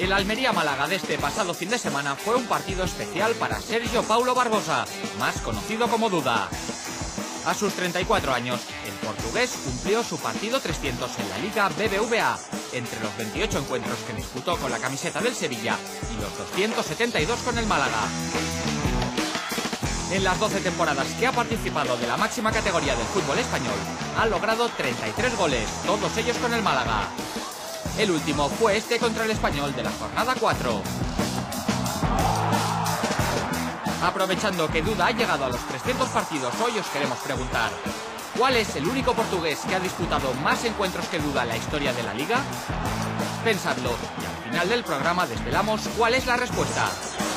El Almería-Málaga de este pasado fin de semana fue un partido especial para Sergio Paulo Barbosa, más conocido como Duda. A sus 34 años, el portugués cumplió su partido 300 en la Liga BBVA, entre los 28 encuentros que disputó con la camiseta del Sevilla y los 272 con el Málaga. En las 12 temporadas que ha participado de la máxima categoría del fútbol español, ha logrado 33 goles, todos ellos con el Málaga. El último fue este contra el Español de la jornada 4. Aprovechando que Duda ha llegado a los 300 partidos, hoy os queremos preguntar: ¿cuál es el único portugués que ha disputado más encuentros que Duda en la historia de la Liga? Pensadlo y al final del programa desvelamos cuál es la respuesta.